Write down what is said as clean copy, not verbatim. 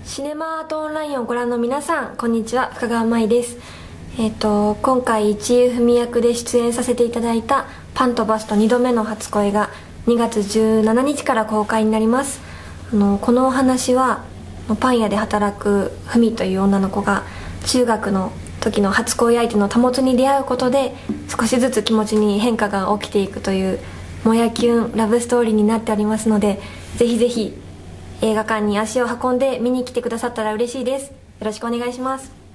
シネマアートオンラインをご覧の皆さん、こんにちは、深川舞です。今回一遊文役で出演させていただいたパンとバスと2度目の初恋が2月17日から公開になります。このお話はパン屋で働く文という女の子が中学の時の初恋相手の保に出会うことで少しずつ気持ちに変化が起きていくというもやキュンラブストーリーになっておりますので、ぜひぜひ映画館に足を運んで見に来てくださったら嬉しいです。よろしくお願いします。